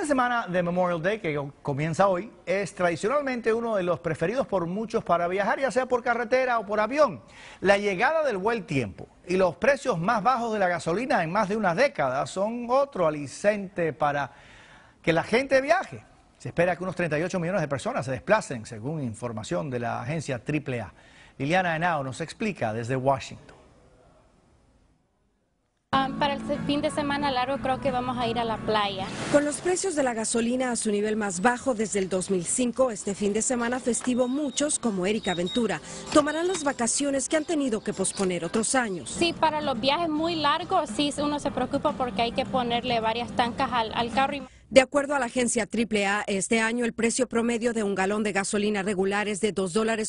de semana de Memorial Day, que comienza hoy, es tradicionalmente uno de los preferidos por muchos para viajar, ya sea por carretera o por avión. La llegada del buen tiempo y los precios más bajos de la gasolina en más de una década son otro aliciente para que la gente viaje. Se espera que unos 38 millones de personas se desplacen, según información de la agencia AAA. Liliana Henao nos explica desde Washington. Para el fin de semana largo creo que vamos a ir a la playa. Con los precios de la gasolina a su nivel más bajo desde el 2005, este fin de semana festivo muchos, como Erika Ventura, tomarán las vacaciones que han tenido que posponer otros años. Sí, para los viajes muy largos sí uno se preocupa porque hay que ponerle varias tancas al carro. De acuerdo a la agencia AAA, este año el precio promedio de un galón de gasolina regular es de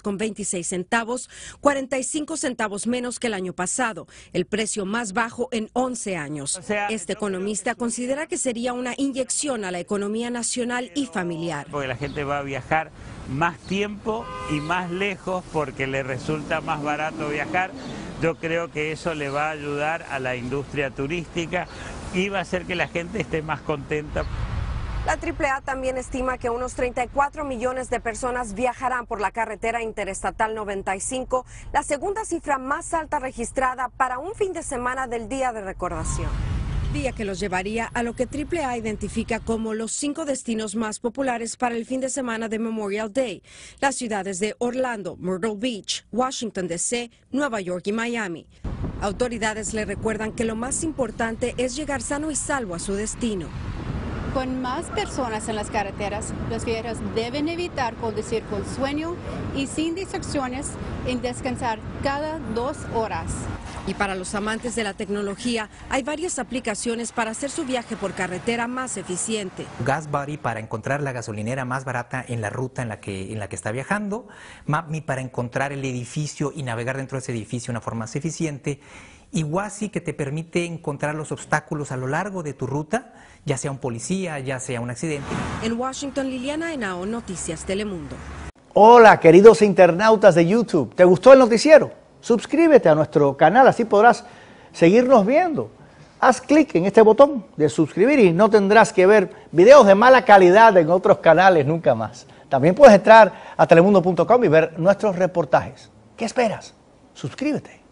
$2.26, 45 centavos menos que el año pasado, el precio más bajo en 11 años. Este economista considera que sería una inyección a la economía nacional y familiar. Porque la gente va a viajar más tiempo y más lejos porque le resulta más barato viajar. Yo creo que eso le va a ayudar a la industria turística y va a hacer que la gente esté más contenta. La AAA también estima que unos 34 millones de personas viajarán por la carretera interestatal 95, la segunda cifra más alta registrada para un fin de semana del Día de Recordación. Día que los llevaría a lo que AAA identifica como los 5 destinos más populares para el fin de semana de Memorial Day, las ciudades de Orlando, Myrtle Beach, Washington D.C., Nueva York y Miami. Autoridades le recuerdan que lo más importante es llegar sano y salvo a su destino. Con más personas en las carreteras, los viajeros deben evitar conducir con sueño y sin distracciones y descansar cada 2 horas. Y para los amantes de la tecnología, hay varias aplicaciones para hacer su viaje por carretera más eficiente. GasBuddy para encontrar la gasolinera más barata en la ruta en la que está viajando, MapMe para encontrar el edificio y navegar dentro de ese edificio de una forma más eficiente, y Waze que te permite encontrar los obstáculos a lo largo de tu ruta, ya sea un policía, ya sea un accidente. En Washington, Liliana Henao, Noticias Telemundo. Hola, queridos internautas de YouTube. ¿Te gustó el noticiero? Suscríbete a nuestro canal, así podrás seguirnos viendo. Haz clic en este botón de suscribir y no tendrás que ver videos de mala calidad en otros canales nunca más. También puedes entrar a telemundo.com y ver nuestros reportajes. ¿Qué esperas? Suscríbete.